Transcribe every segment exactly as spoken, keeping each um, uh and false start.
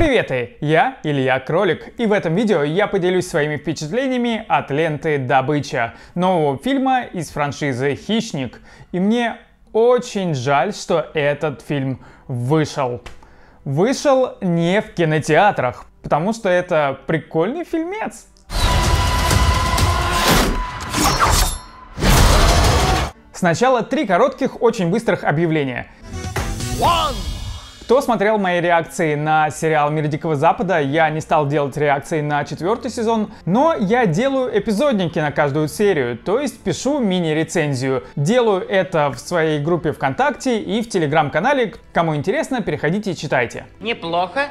Привет, я Илья Кролик, и в этом видео я поделюсь своими впечатлениями от ленты «Добыча», нового фильма из франшизы «Хищник». И мне очень жаль, что этот фильм вышел. Вышел не в кинотеатрах, потому что это прикольный фильмец. Сначала три коротких, очень быстрых объявления. One. Кто смотрел мои реакции на сериал «Мир Дикого Запада», я не стал делать реакции на четвертый сезон, но я делаю эпизодники на каждую серию, то есть пишу мини-рецензию. Делаю это в своей группе ВКонтакте и в Телеграм-канале. Кому интересно, переходите и читайте. Неплохо.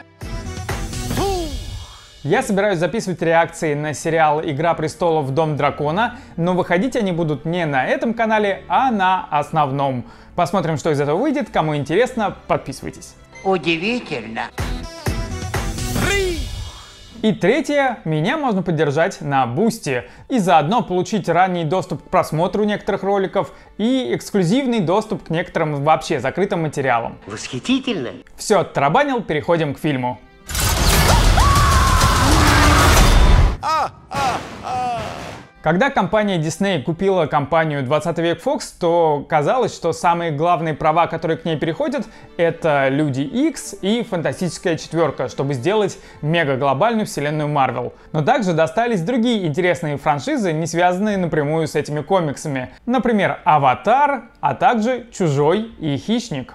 Я собираюсь записывать реакции на сериал «Игра престолов. Дом дракона», но выходить они будут не на этом канале, а на основном. Посмотрим, что из этого выйдет. Кому интересно, подписывайтесь. Удивительно. И третье, меня можно поддержать на Бусти и заодно получить ранний доступ к просмотру некоторых роликов и эксклюзивный доступ к некоторым вообще закрытым материалам. Восхитительно. Все, оттарабанил, переходим к фильму. Когда компания Disney купила компанию двадцатый век Fox, то казалось, что самые главные права, которые к ней переходят, это Люди Икс и Фантастическая четверка, чтобы сделать мега-глобальную вселенную Marvel. Но также достались другие интересные франшизы, не связанные напрямую с этими комиксами. Например, Аватар, а также Чужой и Хищник.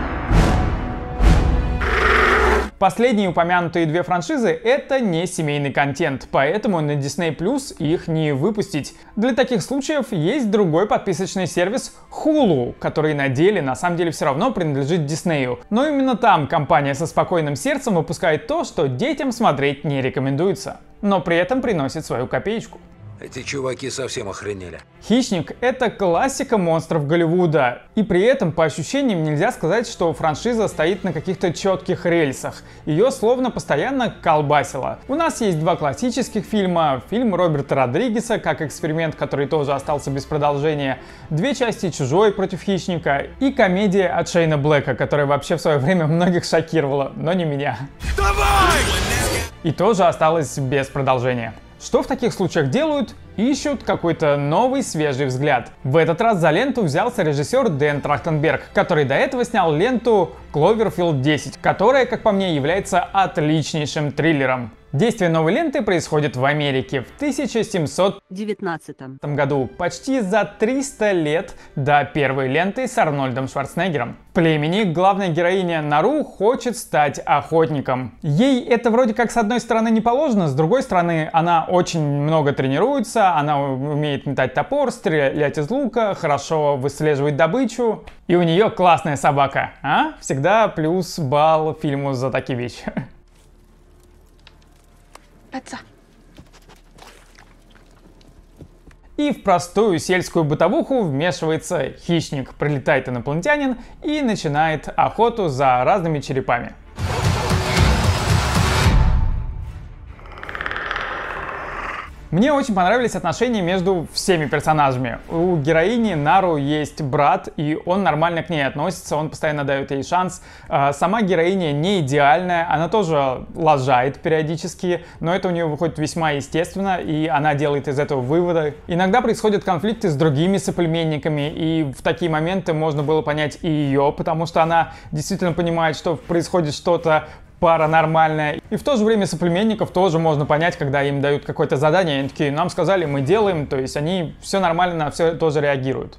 Последние упомянутые две франшизы — это не семейный контент, поэтому на Disney Plus их не выпустить. Для таких случаев есть другой подписочный сервис Hulu, который на деле на самом деле все равно принадлежит Disney. Но именно там компания со спокойным сердцем выпускает то, что детям смотреть не рекомендуется, но при этом приносит свою копеечку. Эти чуваки совсем охренели. «Хищник» — это классика монстров Голливуда. И при этом, по ощущениям, нельзя сказать, что франшиза стоит на каких-то четких рельсах. Ее словно постоянно колбасило. У нас есть два классических фильма, фильм Роберта Родригеса как эксперимент, который тоже остался без продолжения, две части «Чужой» против «Хищника» и комедия от Шейна Блэка, которая вообще в свое время многих шокировала, но не меня. Давай! И тоже осталась без продолжения. Что в таких случаях делают? Ищут какой-то новый свежий взгляд. В этот раз за ленту взялся режиссер Дэн Трахтенберг, который до этого снял ленту «Кловерфилд десять», которая, как по мне, является отличнейшим триллером. Действие новой ленты происходит в Америке в тысяча семьсот девятнадцатом году, почти за триста лет до первой ленты с Арнольдом Шварценеггером. В племени главная героиня Нару хочет стать охотником. Ей это вроде как с одной стороны не положено, с другой стороны она очень много тренируется, она умеет метать топор, стрелять из лука, хорошо выслеживать добычу. И у нее классная собака, а? Всегда плюс балл фильму за такие вещи. Отца. И в простую сельскую бытовуху вмешивается хищник. Прилетает инопланетянин и начинает охоту за разными черепами. Мне очень понравились отношения между всеми персонажами. У героини Нару есть брат, и он нормально к ней относится, он постоянно дает ей шанс. Сама героиня не идеальная, она тоже лажает периодически, но это у нее выходит весьма естественно, и она делает из этого выводы. Иногда происходят конфликты с другими соплеменниками, и в такие моменты можно было понять и ее, потому что она действительно понимает, что происходит что-то паранормальное. И в то же время соплеменников тоже можно понять, когда им дают какое-то задание, они такие: нам сказали, мы делаем, то есть они все нормально на все тоже реагируют.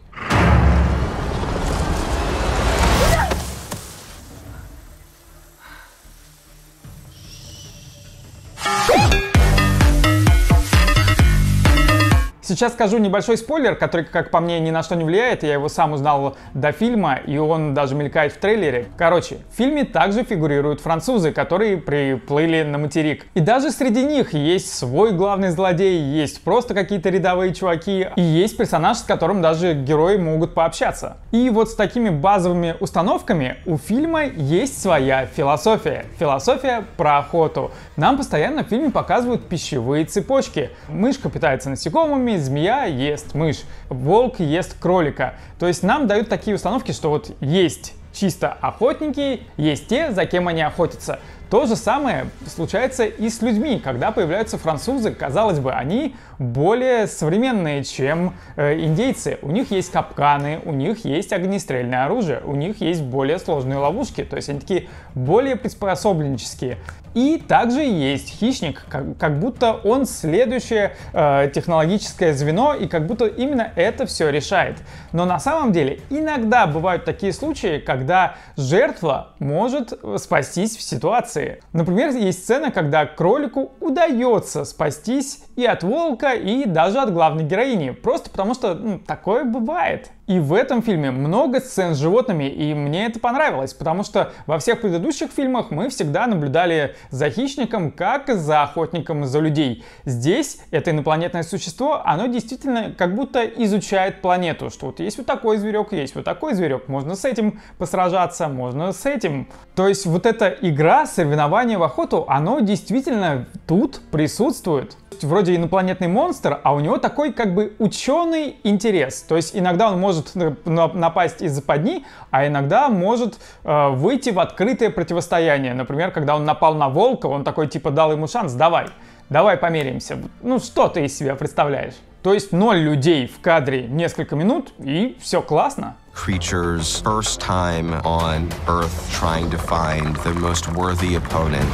Сейчас скажу небольшой спойлер, который, как по мне, ни на что не влияет. Я его сам узнал до фильма, и он даже мелькает в трейлере. Короче, в фильме также фигурируют французы, которые приплыли на материк. И даже среди них есть свой главный злодей, есть просто какие-то рядовые чуваки, и есть персонаж, с которым даже герои могут пообщаться. И вот с такими базовыми установками у фильма есть своя философия. Философия про охоту. Нам постоянно в фильме показывают пищевые цепочки. Мышка питается насекомыми, змея ест мышь, волк ест кролика. То есть нам дают такие установки, что вот есть чисто охотники, есть те, за кем они охотятся. То же самое случается и с людьми, когда появляются французы, казалось бы, они более современные, чем э, индейцы. У них есть капканы, у них есть огнестрельное оружие, у них есть более сложные ловушки, то есть они такие более приспособленческие. И также есть хищник, как, как будто он следующее э, технологическое звено, и как будто именно это все решает. Но на самом деле иногда бывают такие случаи, когда жертва может спастись в ситуации. Например, есть сцена, когда кролику удается спастись и от волка, и даже от главной героини, просто потому что ну, такое бывает. И в этом фильме много сцен с животными, и мне это понравилось, потому что во всех предыдущих фильмах мы всегда наблюдали за хищником, как и за охотником за людей. Здесь это инопланетное существо, оно действительно как будто изучает планету, что вот есть вот такой зверек, есть вот такой зверек, можно с этим посражаться, можно с этим. То есть вот эта игра, соревнование в охоту, оно действительно тут присутствует. Вроде инопланетный монстр, а у него такой как бы ученый интерес. То есть иногда он может напасть из западни, а иногда может э, выйти в открытое противостояние. Например, когда он напал на волка, он такой типа дал ему шанс, давай, давай померимся. Ну что ты из себя представляешь? То есть ноль людей в кадре несколько минут, и все классно. Creatures first time on Earth trying to find their most worthy opponent.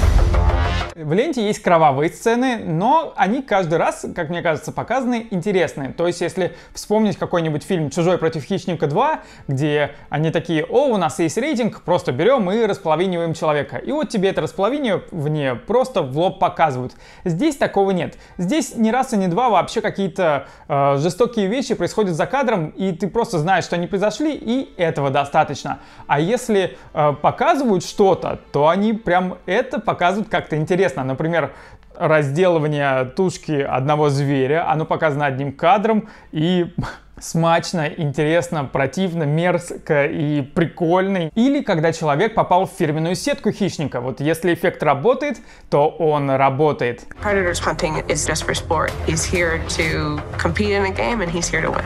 В ленте есть кровавые сцены, но они каждый раз, как мне кажется, показаны интересные. То есть, если вспомнить какой-нибудь фильм «Чужой против Хищника два», где они такие: о, у нас есть рейтинг, просто берем и располовиниваем человека. И вот тебе это располовинивание просто в лоб показывают. Здесь такого нет. Здесь ни раз и ни два вообще какие-то э, жестокие вещи происходят за кадром, и ты просто знаешь, что они произошли, и этого достаточно. А если э, показывают что-то, то они прям это показывают как-то интересно. Например, разделывание тушки одного зверя, оно показано одним кадром, и смачно, интересно, противно, мерзко и прикольно. Или когда человек попал в фирменную сетку хищника. Вот если эффект работает, то он работает. Predator's hunting is just for sport. He's here to compete in a game and he's here to win.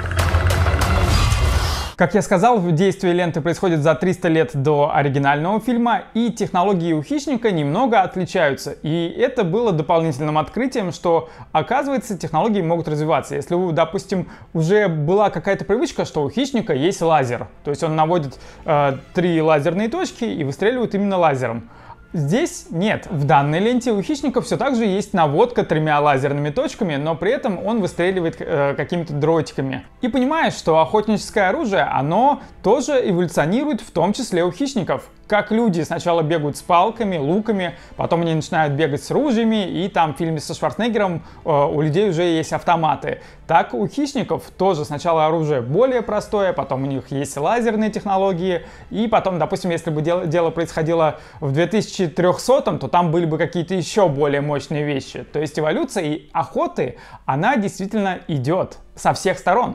Как я сказал, действие ленты происходит за триста лет до оригинального фильма, и технологии у хищника немного отличаются. И это было дополнительным открытием, что, оказывается, технологии могут развиваться. Если, вы, допустим, уже была какая-то привычка, что у хищника есть лазер, то есть он наводит э, три лазерные точки и выстреливает именно лазером. Здесь нет. В данной ленте у хищника все так же есть наводка тремя лазерными точками, но при этом он выстреливает э, какими-то дротиками. И понимаешь, что охотническое оружие, оно тоже эволюционирует, в том числе у хищников. Как люди сначала бегают с палками, луками, потом они начинают бегать с ружьями, и там в фильме со Шварценеггером э, у людей уже есть автоматы. Так у хищников тоже сначала оружие более простое, потом у них есть лазерные технологии, и потом, допустим, если бы дело, дело происходило в две тысячи трёхсотом, то там были бы какие-то еще более мощные вещи. То есть эволюция и охоты, она действительно идет со всех сторон.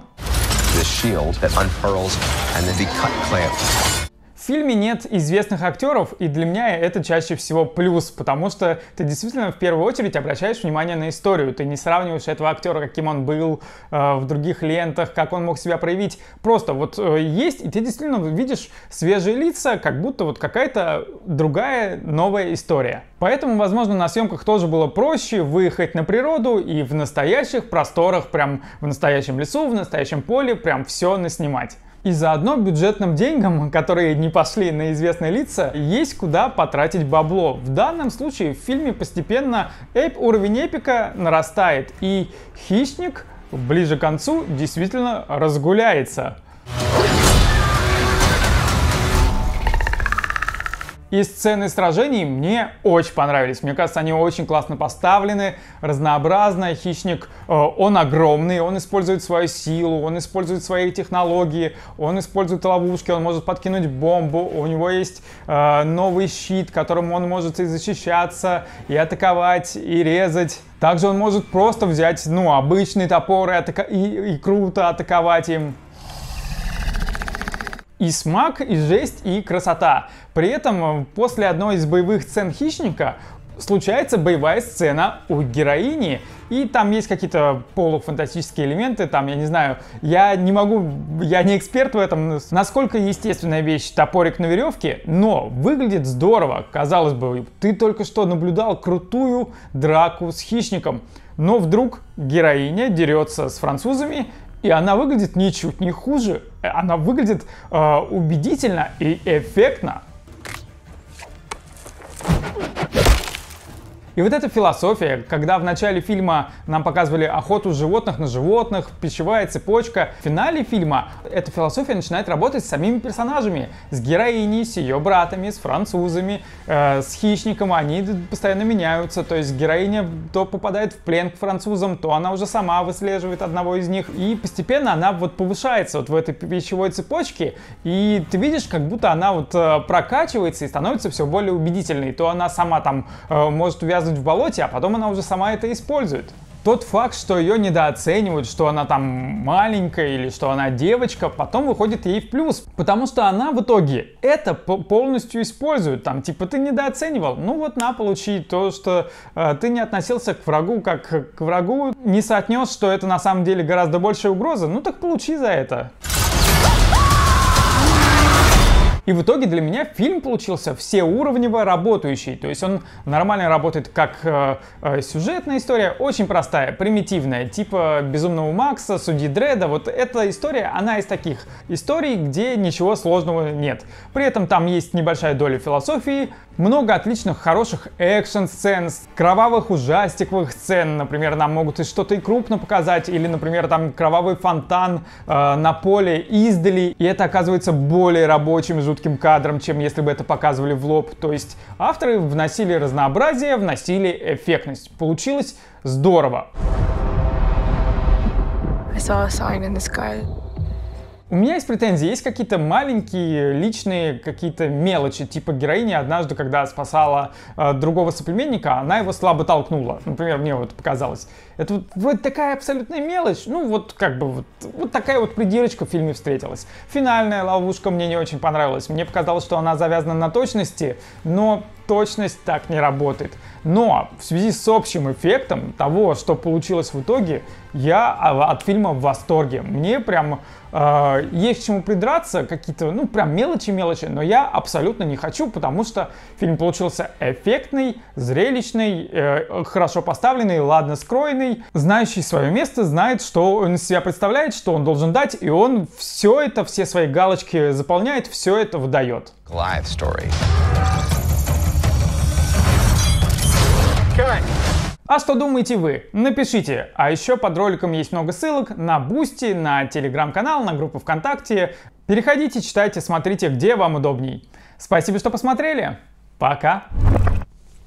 В фильме нет известных актеров, и для меня это чаще всего плюс, потому что ты действительно в первую очередь обращаешь внимание на историю. Ты не сравниваешь этого актера, каким он был э, в других лентах, как он мог себя проявить. Просто вот э, есть, и ты действительно видишь свежие лица, как будто вот какая-то другая новая история. Поэтому, возможно, на съемках тоже было проще выехать на природу и в настоящих просторах, прям в настоящем лесу, в настоящем поле, прям все наснимать. И заодно бюджетным деньгам, которые не пошли на известные лица, есть куда потратить бабло. В данном случае в фильме постепенно эп, уровень эпика нарастает, и хищник ближе к концу действительно разгуляется. И сцены сражений мне очень понравились. Мне кажется, они очень классно поставлены, разнообразно. Хищник, э, он огромный, он использует свою силу, он использует свои технологии, он использует ловушки, он может подкинуть бомбу, у него есть э, новый щит, которым он может и защищаться, и атаковать, и резать. Также он может просто взять, ну, обычный топор и, атака- и, и круто атаковать им. И смак, и жесть, и красота. При этом после одной из боевых сцен хищника случается боевая сцена у героини, и там есть какие-то полуфантастические элементы, там, я не знаю, я не могу, я не эксперт в этом, насколько естественная вещь топорик на веревке, но выглядит здорово. Казалось бы, ты только что наблюдал крутую драку с хищником, но вдруг героиня дерется с французами, и она выглядит ничуть не хуже, она выглядит э, убедительно и эффектно. И вот эта философия, когда в начале фильма нам показывали охоту животных на животных, пищевая цепочка, в финале фильма эта философия начинает работать с самими персонажами, с героиней, с ее братами, с французами, э, с хищником, они постоянно меняются, то есть героиня то попадает в плен к французам, то она уже сама выслеживает одного из них, и постепенно она вот повышается вот в этой пищевой цепочке, и ты видишь, как будто она вот э, прокачивается и становится все более убедительной, то она сама там э, может увязывать в болоте, а потом она уже сама это использует. Тот факт, что ее недооценивают, что она там маленькая или что она девочка, потом выходит ей в плюс, потому что она в итоге это полностью использует. Там типа ты недооценивал, ну вот на, получи то, что э, ты не относился к врагу как к врагу, не соотнес, что это на самом деле гораздо большая угроза, ну так получи за это. И в итоге для меня фильм получился всеуровнево работающий. То есть он нормально работает как э, э, сюжетная история, очень простая, примитивная, типа «Безумного Макса», «Судьи Дредда». Вот эта история, она из таких историй, где ничего сложного нет. При этом там есть небольшая доля философии, много отличных, хороших экшн-сцен, кровавых ужастиковых сцен. Например, нам могут и что-то и крупно показать, или, например, там кровавый фонтан э, на поле издали, и это оказывается более рабочим, жутким кадром, чем если бы это показывали в лоб. То есть авторы вносили разнообразие, вносили эффектность. Получилось здорово. I saw a sign in the sky. У меня есть претензии, есть какие-то маленькие личные какие-то мелочи, типа героиня однажды, когда спасала э, другого соплеменника, она его слабо толкнула. Например, мне вот показалось. Это вот вроде такая абсолютная мелочь, ну вот как бы вот, вот такая вот придирочка в фильме встретилась. Финальная ловушка мне не очень понравилась. Мне показалось, что она завязана на точности, но точность так не работает. Но в связи с общим эффектом того, что получилось в итоге, я от фильма в восторге. Мне прям э, есть к чему придраться, какие-то, ну, прям мелочи-мелочи, но я абсолютно не хочу, потому что фильм получился эффектный, зрелищный, э, хорошо поставленный, ладно скроенный, знающий свое место, знает, что он из себя представляет, что он должен дать, и он все это, все свои галочки заполняет, все это выдает. Goliath story. А что думаете вы? Напишите. А еще под роликом есть много ссылок на Boosty, на телеграм-канал, на группу ВКонтакте. Переходите, читайте, смотрите, где вам удобней. Спасибо, что посмотрели. Пока.